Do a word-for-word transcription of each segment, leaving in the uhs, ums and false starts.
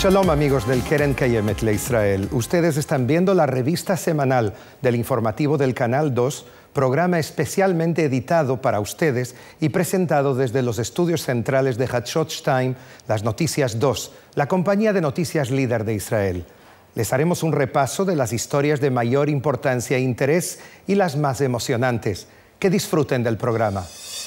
Shalom, amigos del Keren Kayemet Le Israel. Ustedes están viendo la revista semanal del informativo del Canal dos, programa especialmente editado para ustedes y presentado desde los estudios centrales de Hadshot Time, las Noticias dos, la compañía de noticias líder de Israel. Les haremos un repaso de las historias de mayor importancia e interés y las más emocionantes. Que disfruten del programa.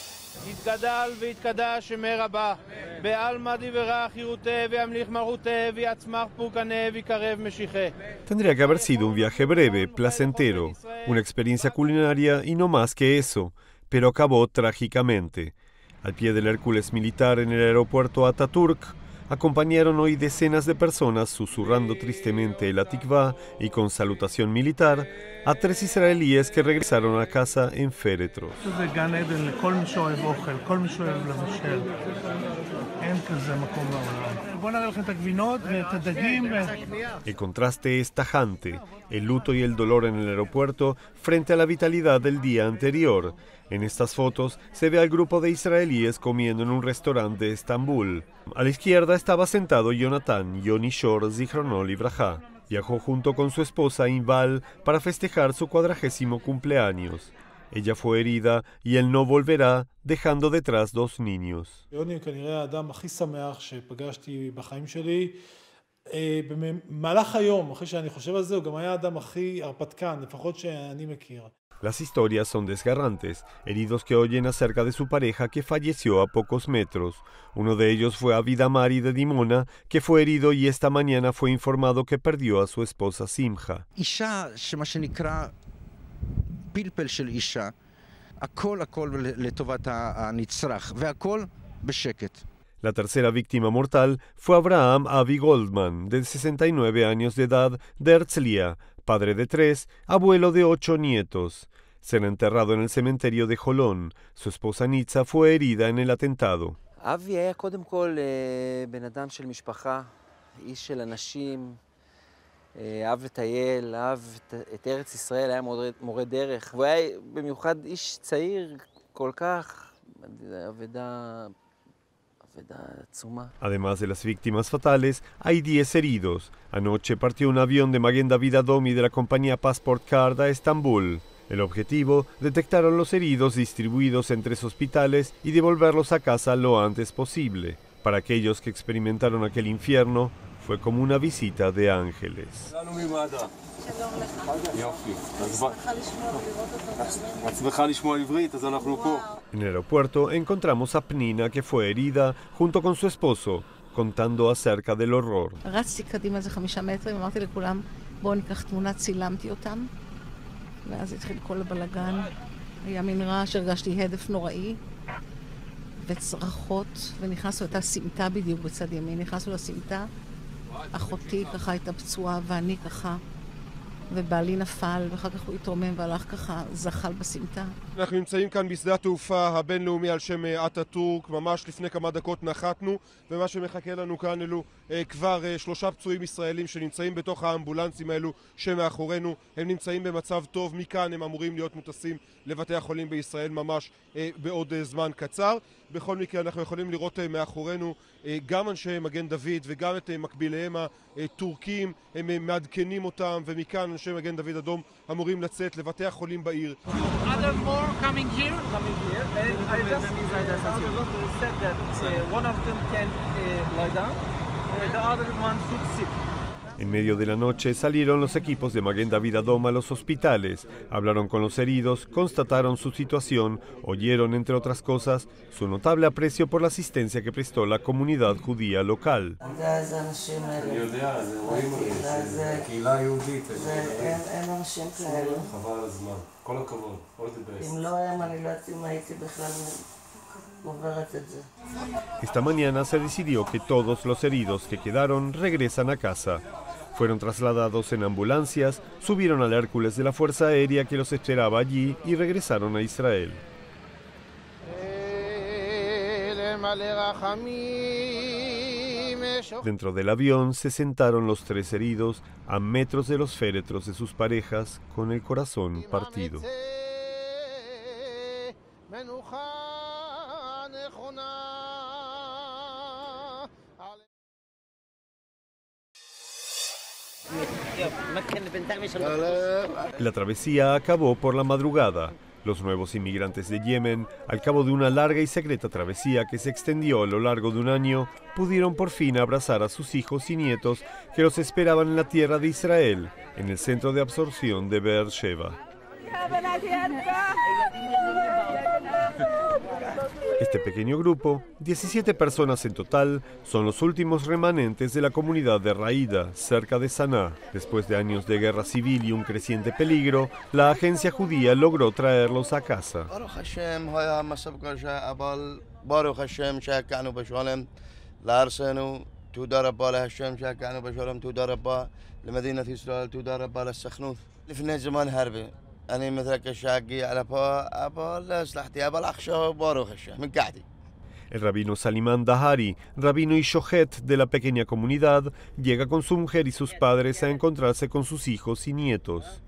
Tendría que haber sido un viaje breve, placentero, una experiencia culinaria y no más que eso, pero acabó trágicamente. Al pie del Hércules militar en el aeropuerto Ataturk, acompañaron hoy decenas de personas susurrando tristemente el Atikvá y con salutación militar a tres israelíes que regresaron a casa en féretros. El contraste es tajante, el luto y el dolor en el aeropuerto frente a la vitalidad del día anterior. En estas fotos se ve al grupo de israelíes comiendo en un restaurante de Estambul. A la izquierda estaba sentado Jonathan Yoni Shor Zichrono Libraja. Viajó junto con su esposa Inval para festejar su cuadragésimo cumpleaños. Ella fue herida y él no volverá, dejando detrás dos niños. Las historias son desgarrantes, heridos que oyen acerca de su pareja que falleció a pocos metros. Uno de ellos fue Avid Amari de Dimona, que fue herido y esta mañana fue informado que perdió a su esposa Simcha. La tercera víctima mortal fue Abraham Avi Goldman, de sesenta y nueve años de edad, de Herzliya, padre de tres, abuelo de ocho nietos. Será enterrado en el cementerio de Jolón. Su esposa Nitza fue herida en el atentado. אבי היה קודם כל בן אדם של משפחה, איש של אנשים, אהב לטייל, אהב את ארץ ישראל, היה מורה דרך, והוא היה במיוחד איש צעיר כל כך, אבדה, אבדה עצומה. Además de las víctimas fatales, hay diez heridos. Anoche partió un avión de Magen David Adom y de la compañía Passport Card a Estambul. El objetivo, detectaron los heridos distribuidos en tres hospitales y devolverlos a casa lo antes posible. Para aquellos que experimentaron aquel infierno, fue como una visita de ángeles. En el aeropuerto encontramos a Pnina, que fue herida, junto con su esposo, contando acerca del horror. ואז התחיל כל הבלגן, היה מין רעש, הרגשתי הדף נוראי וצרחות, ונכנסנו, הייתה סמטה בדיוק בצד ימין, נכנסנו לסמטה, אחותי ככה הייתה פצועה ואני ככה, ובעלי נפל, ואחר כך הוא התרומם והלך ככה, זחל בסמטה. אנחנו נמצאים כאן בשדה התעופה הבינלאומי על שם אטאטורק, ממש לפני כמה דקות נחתנו, ומה שמחכה לנו כאן אלו אה, כבר אה, שלושה פצועים ישראלים שנמצאים בתוך האמבולנסים האלו שמאחורינו. הם נמצאים במצב טוב, מכאן הם אמורים להיות מוטסים לבתי החולים בישראל ממש אה, בעוד אה, זמן קצר. בכל מקרה אנחנו יכולים לראות אה, מאחורינו אה, גם אנשי מגן דוד וגם את אה, מקביליהם הטורקים, הם אה, מעדכנים אותם, ומכאן אנשי מגן דוד אדום אמורים לצאת לבתי החולים בעיר. Other more coming here, coming here, and I just said that uh, one of them can uh, lie down, uh, the other one should sit. En medio de la noche salieron los equipos de Magen David Adom a los hospitales, hablaron con los heridos, constataron su situación, oyeron, entre otras cosas, su notable aprecio por la asistencia que prestó la comunidad judía local. Esta mañana se decidió que todos los heridos que quedaron regresan a casa. Fueron trasladados en ambulancias, subieron al Hércules de la Fuerza Aérea que los esperaba allí y regresaron a Israel. Dentro del avión se sentaron los tres heridos a metros de los féretros de sus parejas con el corazón partido. La travesía acabó por la madrugada. Los nuevos inmigrantes de Yemen, al cabo de una larga y secreta travesía que se extendió a lo largo de un año, pudieron por fin abrazar a sus hijos y nietos que los esperaban en la tierra de Israel, en el centro de absorción de Be'er Sheva. Este pequeño grupo, diecisiete personas en total, son los últimos remanentes de la comunidad de Raida, cerca de Saná. Después de años de guerra civil y un creciente peligro, la agencia judía logró traerlos a casa. El rabino Salimán Dahari, rabino y shohet de la pequeña comunidad, llega con su mujer y sus padres a encontrarse con sus hijos y nietos.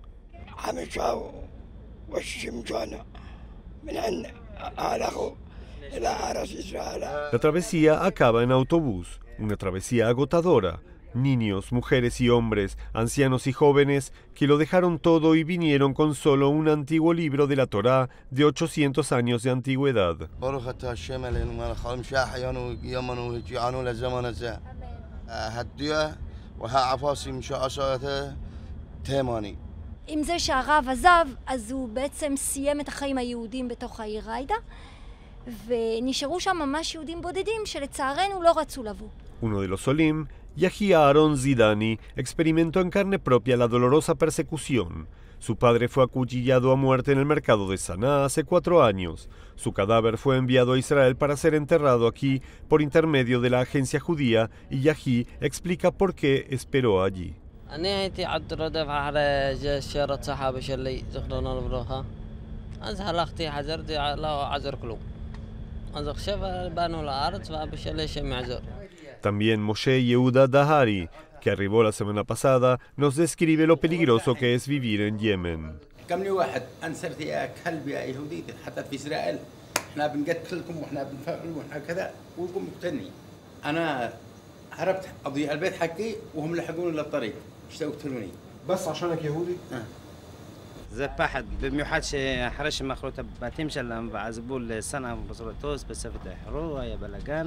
La travesía acaba en autobús, una travesía agotadora. Niños, mujeres y hombres, ancianos y jóvenes, que lo dejaron todo y vinieron con solo un antiguo libro de la Torá de ochocientos años de antigüedad. עם זה שהרב עזב, אז הוא בעצם סיים את החיים היהודים בתוך העיר ריידה, ונשארו שם ממש יהודים בודדים שלצערנו לא רצו לבוא. Uno de los Olim, Yahi Aaron Zidani, experimentó en carne propia la dolorosa persecución. Su padre fue acuchillado a muerte en el mercado de Saná hace cuatro años. Su cadáver fue enviado a Israel para ser enterrado aquí por intermedio de la agencia judía y Yahi explica por qué esperó allí. También Moshe Yehuda Dahari, que arribó la semana pasada, nos describe lo peligroso que es vivir en Yemen. بس عشانك يهودي؟ זה פחד, במיוחד שאחרי שמכרו את הבתים שלהם ועזבו לסנה ובסורתוס בספת החרו, היה בלגן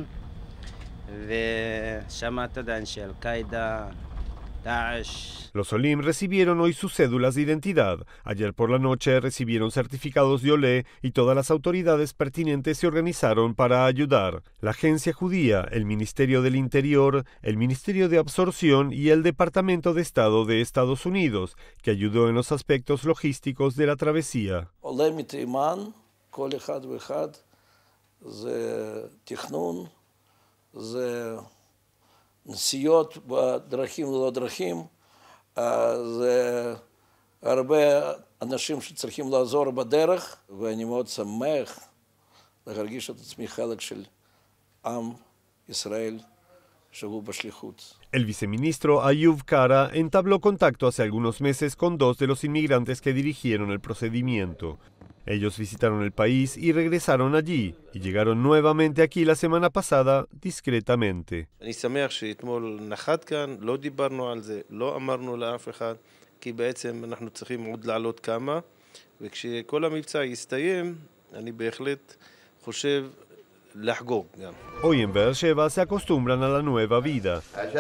ושם אתה יודע אנשי אל-קאידה, דאעש. Los Olim recibieron hoy sus cédulas de identidad. Ayer por la noche recibieron certificados de Olé y todas las autoridades pertinentes se organizaron para ayudar. La agencia judía, el Ministerio del Interior, el Ministerio de Absorción y el Departamento de Estado de Estados Unidos, que ayudó en los aspectos logísticos de la travesía. עולה מתימן, כל אחד ואחד, זה תכנון, זה נסיעות בדרכים לא דרכים, זה הרבה אנשים שצריכים לעזור בדרך, ואני מאוד שמח להרגיש את עצמי חלק של עם ישראל שהוא בשליחות. El viceministro Ayub Kara entabló contacto hace algunos meses con dos de los inmigrantes que dirigieron el procedimiento. Ellos visitaron el país y regresaron allí, y llegaron nuevamente aquí la semana pasada discretamente. אני שמח שאתמול נחת כאן, לא דיברנו על זה, לא אמרנו לאף אחד, כי בעצם אנחנו צריכים עוד לעלות כמה, וכשכל המבצע יסתיים, אני בהחלט חושב לחגוג גם. Hoy en Be'er Sheva se acostumbran a la nueva vida.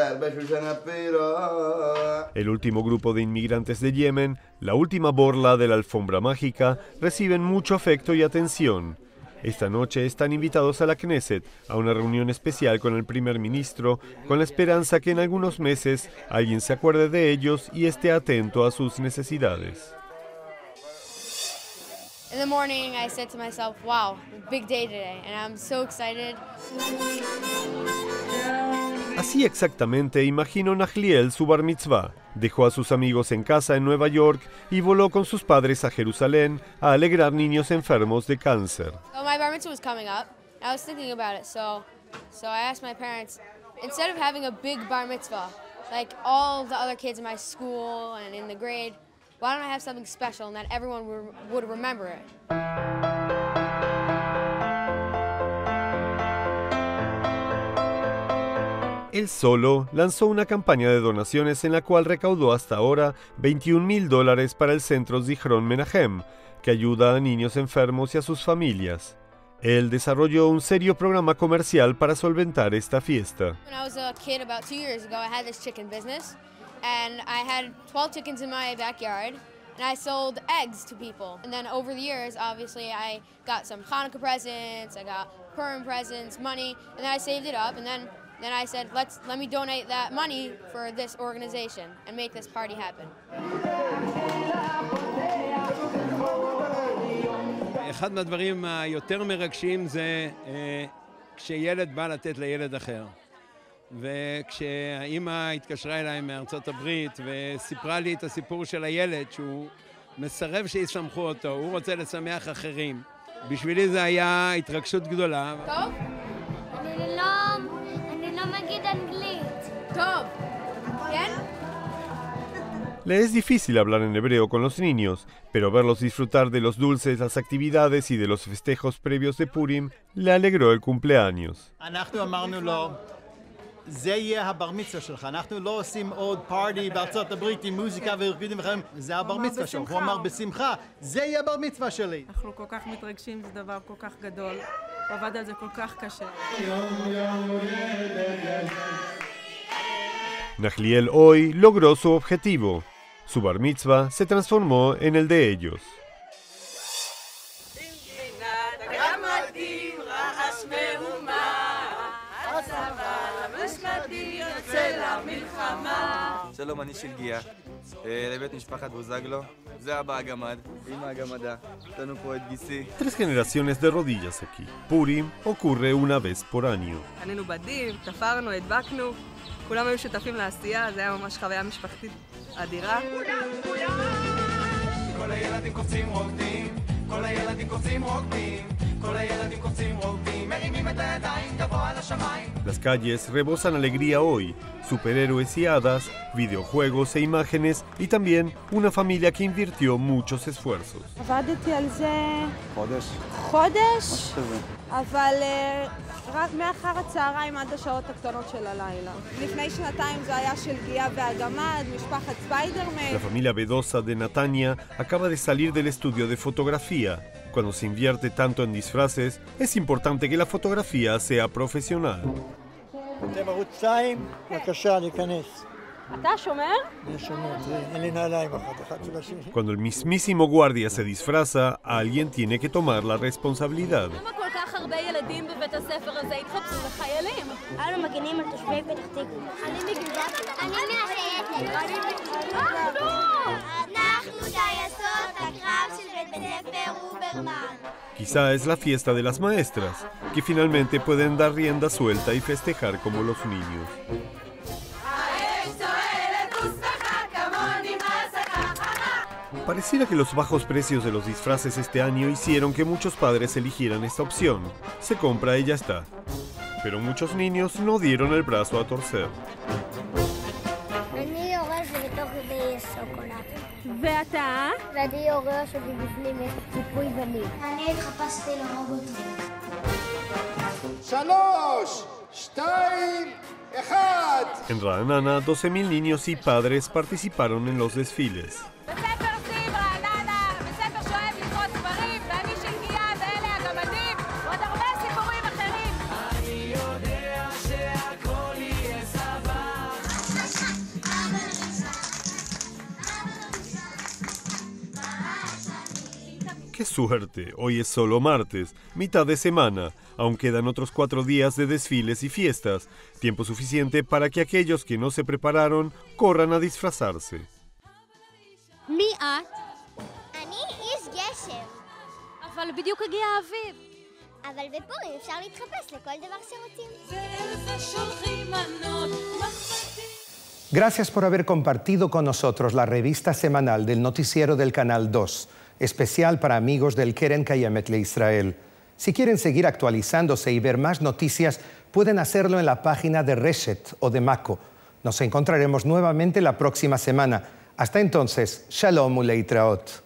El último grupo de inmigrantes de Yemen, la última borla de la alfombra mágica, reciben mucho afecto y atención. Esta noche están invitados a la Knesset, a una reunión especial con el primer ministro, con la esperanza que en algunos meses alguien se acuerde de ellos y esté atento a sus necesidades. In the morning, I said to myself, wow, big day today, and I'm so excited. Así exactamente imaginó Nahliel su bar mitzvah. Dejó a sus amigos en casa en Nueva York y voló con sus padres a Jerusalén a alegrar niños enfermos de cáncer. So my bar mitzvah was coming up. I was thinking about it, so, so I asked my parents, instead of having a big bar mitzvah, like all the other kids in my school and in the grade, why don't I have something special and that everyone would remember it? Él solo lanzó una campaña de donaciones en la cual recaudó hasta ahora veintiún mil dólares para el centro Zichron Menachem, que ayuda a niños enfermos y a sus familias. Él desarrolló un serio programa comercial para solventar esta fiesta. When I was a kid about two years ago, I had this chicken business, and I had twelve chickens in my backyard, and I sold eggs to people. And then over the years, obviously, I got some Hanukkah presents, I got Purim presents, money, and then I saved it up, and then then I said, let's let me donate that money for this organization and make this party happen. אחד מהדברים היותר מרגשים זה כשילד בא לתת לילד אחר. וכשהאימא התקשרה אליי מארצות הברית וסיפרה לי את הסיפור של הילד שהוא מסרב שיסמכו אותו, הוא רוצה לשמח אחרים. בשבילי זה היה התרגשות גדולה. טוב? אני לא, אני לא מגיד אנגלית. טוב. כן? Le es difícil hablar en hebreo con los niños, pero verlos disfrutar de los dulces, las actividades y de los festejos previos de Purim le alegró el cumpleaños. אנחנו אמרנו לו, זה יהיה הבר מצווה שלך, אנחנו לא עושים עוד פארטי בארצות הברית עם מוזיקה ורקודים וחיים, זה הבר מצווה שלך. הוא אמר בשמחה, זה יהיה הבר מצווה שלי. אנחנו כל כך מתרגשים, זה דבר כל כך גדול, הוא עבד על זה כל כך קשה. Nachliel hoy logró su objetivo. Su bar mitzvah se transformó en el de ellos. שלום, אני שלגיה, לבית משפחת בוזגלו, זה אבא הגמד, אמא הגמדה, יש לנו פה את גיסי. Tres generaciones de rodillas aquí. Purim ocurre una vez por año. קנינו בדים, תפרנו, הדבקנו, כולם היו שותפים לעשייה, זה היה ממש חוויה משפחתית אדירה. כל הילדים קופצים רוקדים, כל הילדים קופצים רוקדים, כל הילדים קופצים רוקדים, מרימים את הידיים גבוה לשמיים. Las calles rebosan alegría hoy, superhéroes y hadas, videojuegos e imágenes y también una familia que invirtió muchos esfuerzos. עבדתי על זה חודש. חודש, אבל רק מאחר הצהריים עד השעות הקטנות של הלילה. לפני שנתיים זה היה שלגיה והגמד, משפחת ספיידרמן. La familia Bedosa de Natania acaba de salir del estudio de fotografía. Cuando se invierte tanto en disfraces, es importante que la fotografía sea profesional. אתם ערוץ שתיים, בבקשה, להיכנס. אתה שומר? אני שומר, אין לי נעליים אחת, אחת של השני. Cuando el mismísimo guardia se disfraza, alguien tiene que tomar la responsabilidad. למה כל כך הרבה ילדים בבית הספר הזה התחפשו לחיילים? אנו מגנים על תושבי פתח תקווה. אני מגיבה. אני מהשייטת. אנחנו טייסות הקרב של בית הספר אוברמן. Quizá es la fiesta de las maestras, que finalmente pueden dar rienda suelta y festejar como los niños. Pareciera que los bajos precios de los disfraces este año hicieron que muchos padres eligieran esta opción. Se compra y ya está. Pero muchos niños no dieron el brazo a torcer. אני אורז ובתוך זה יש שוקולד. ואתה? ואני אורז ובפנים יש ציפוי וניל. אני התחפשתי לרובוטים. שלוש, שתיים, אחד. En Ra'anana, doce mil niños y padres participaron en los desfiles. ¡Qué suerte! Hoy es solo martes, mitad de semana. Aún quedan otros cuatro días de desfiles y fiestas. Tiempo suficiente para que aquellos que no se prepararon corran a disfrazarse. מי את? אני איש גשם. אבל בדיוק הגיע האביב. אבל בפורים אפשר להתחפש לכל דבר שרוצים. Gracias por haber compartido con nosotros la revista semanal del noticiero del Canal dos, especial para amigos del Keren Kayemet Israel. Si quieren seguir actualizándose y ver más noticias, pueden hacerlo en la página de Reshet o de Mako. Nos encontraremos nuevamente la próxima semana. Hasta entonces, Shalom uleitraot.